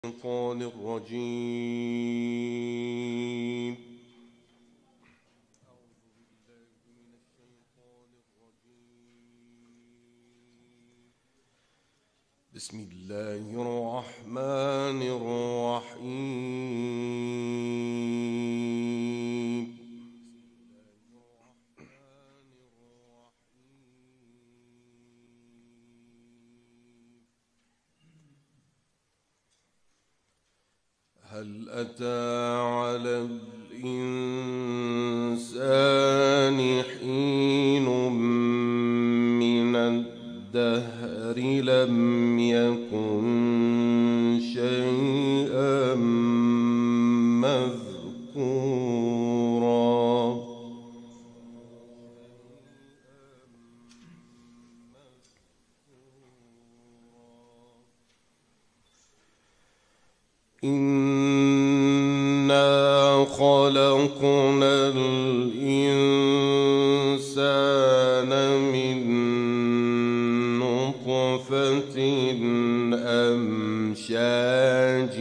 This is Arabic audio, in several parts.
الشيطان الرجيم. بسم الله الرحمن الرحيم. هل أتى على الإنسان حين من الدهر لم يكن شيئا مذكورا. إنا خلقنا الإنسان من نطفة أمشاج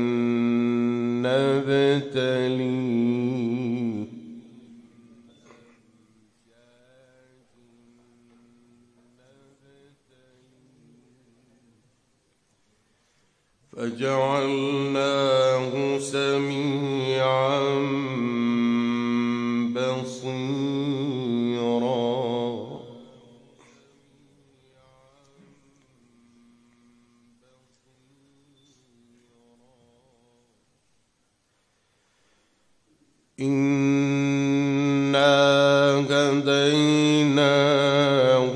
نبتليه فجعلناه سميعا بصيرا. إنا هديناه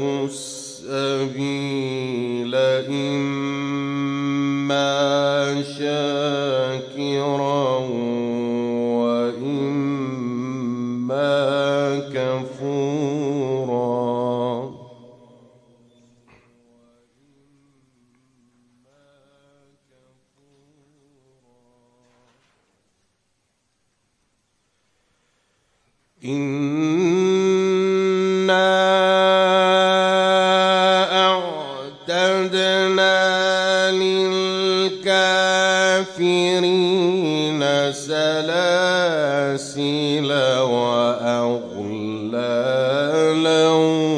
السبيل إما شاكرا وإما كفورا. إنا أعتدنا للكافرين سلاسل وأغلالا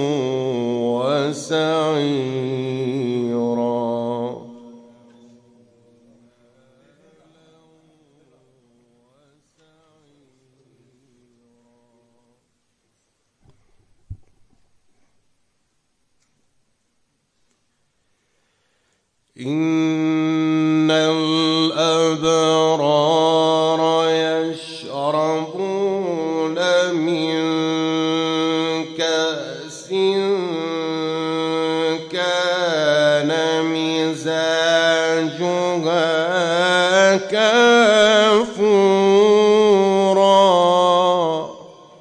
وسعيرا. إن الأبرار يشربون من كأس كان مزاجها كافورا.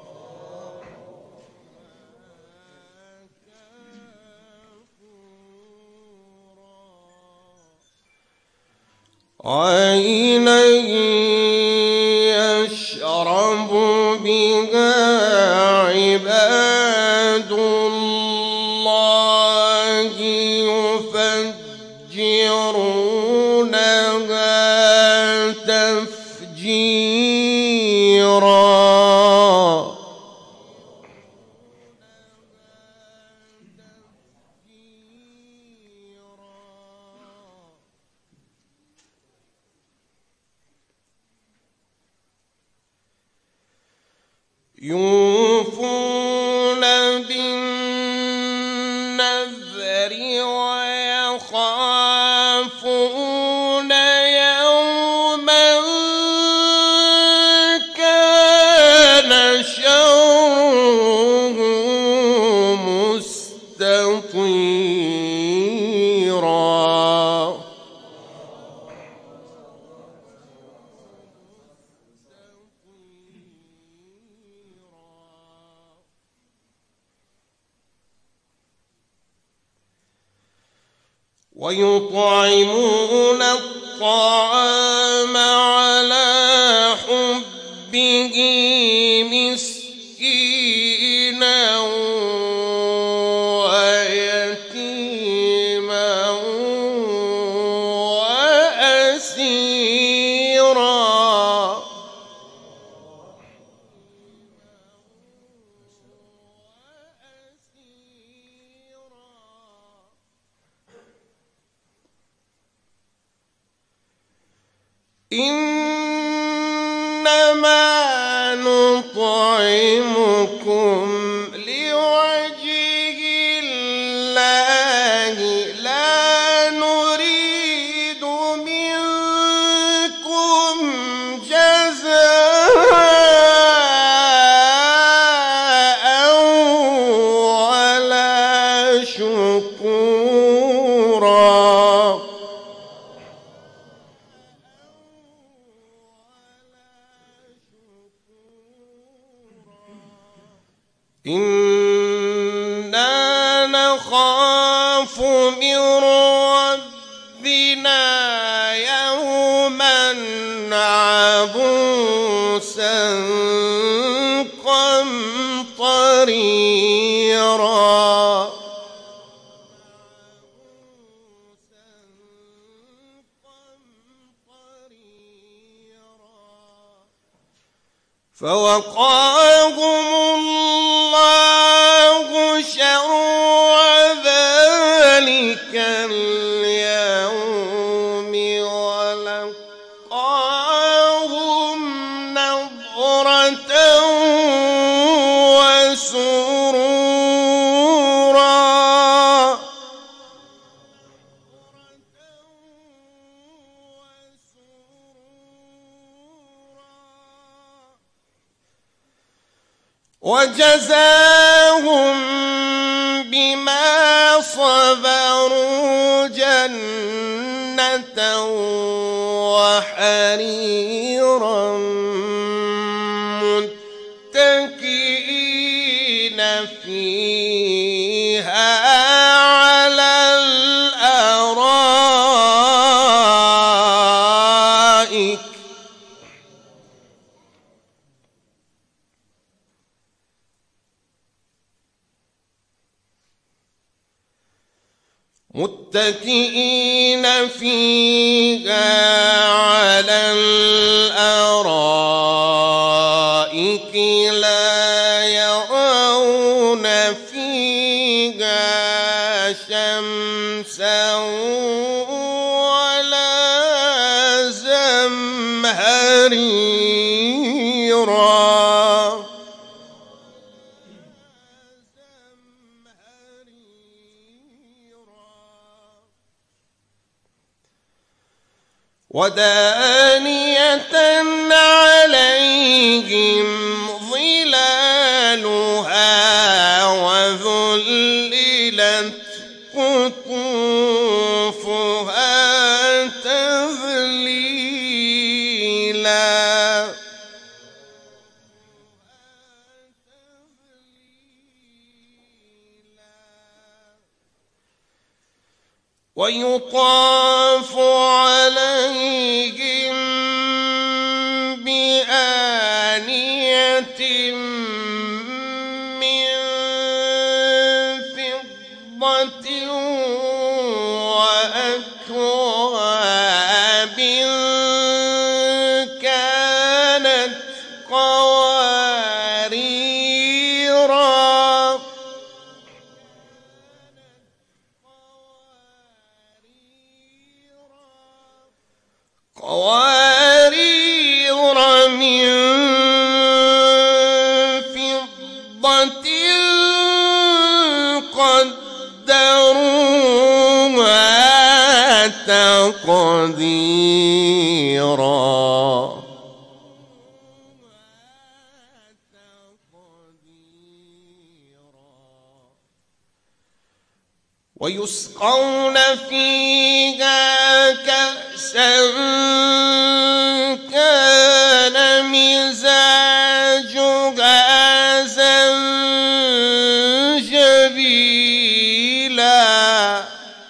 عينا يشرب بها عباد الله يفجرونها تفجيرا. يوفون بالنذر ويخافون يوما كان شره مستطيرا. ويطعمون الطعام على حبه مسكينا ويتيما وأسيرا. إنما نطعمكم لوجه الله لا نريد منكم جزاء ولا شكورا. إنا نخاف من ربنا يوما عبوسا قمطريرا. فوقاهم الله شر ذلك اليوم ولقاهم نضرة وسرورا. وجزاهم بما صبروا جنة وحريرا متكئين فيها على الأرائك لا يرون فيها شمسا ولا زمهريرا. ودانية عليهم ظلالها وذللت قطوفها تذليلا. ويطاف عليهم بآنية من فضة وأكواب كانت قواريرا. قوارير من فضة قدروها تقديرا. ويسقون فيها كأسا كان مزاجها زنجبيلا.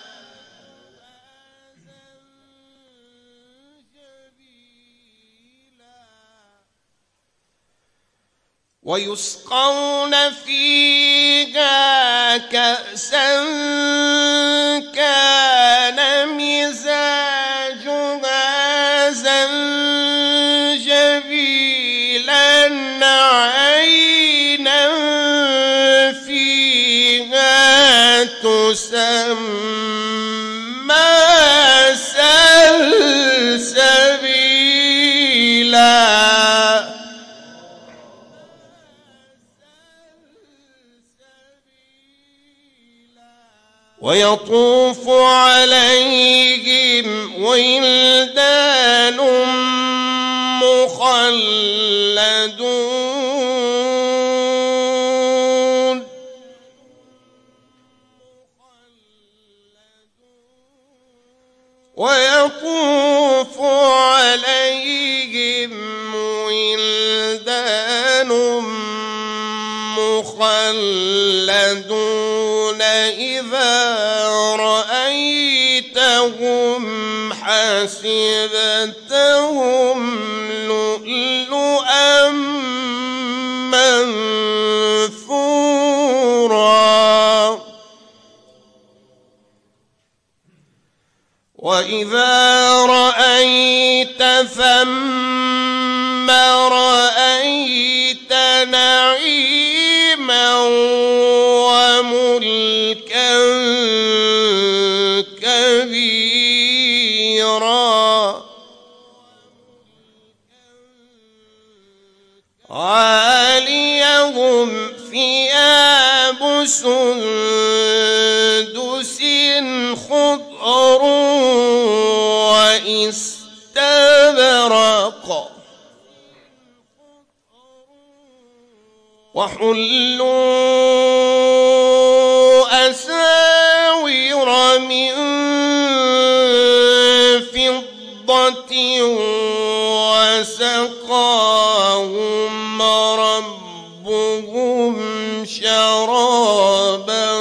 ويسقون فيها كأسا كان مزاجها زنجبيلا عينا فيها تسمى سلسبيلا. ويطوف عليهم ولدان مخلدون ويطوف عليهم ولدان مخلدون إذا رأيتهم حسبتهم لؤلؤا منثورا وإذا رأيت ثم رأيت نعيما وملكا كبيرا عاليهم ثياب سندس خضر واستبرق وحلوا أساور من فضة وسقاهم ربهم شرابا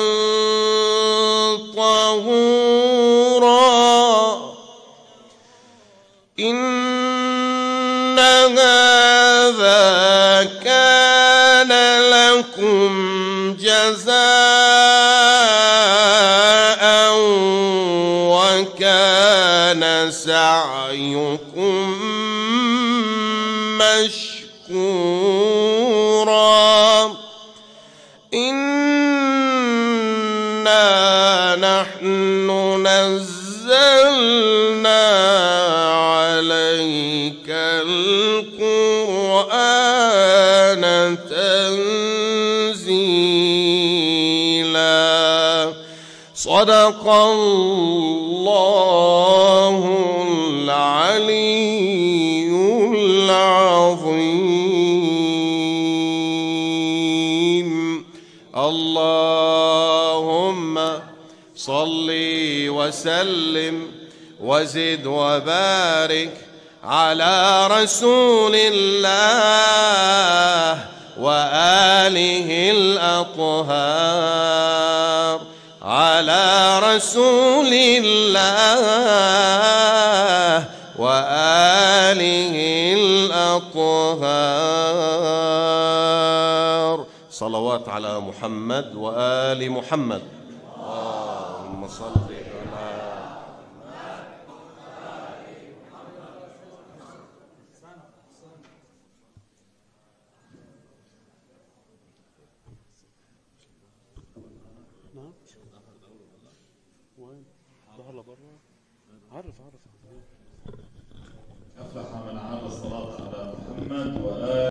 طهورا إن هذا كان لكم جزاء وكان سعيكم مشكورا إنا نحن نزلنا عليك القرآن تنزيلا صدق الله العلي العظيم اللهم صل وسلم وزد وبارك على رسول الله وآله الأطهار على رسول الله وآله الأطهار صلوات على محمد وآل محمد اللهم صل أفلح من عاد الصلاة على محمد وآل